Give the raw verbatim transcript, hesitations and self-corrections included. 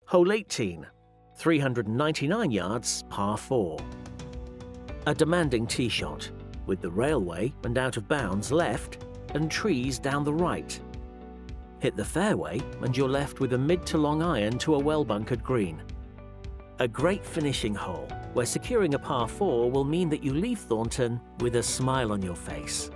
Hole eighteen, three hundred ninety-nine yards, par four. A demanding tee shot, with the railway and out of bounds left and trees down the right. Hit the fairway and you're left with a mid to long iron to a well-bunkered green. A great finishing hole, where securing a par four will mean that you leave Thornton with a smile on your face.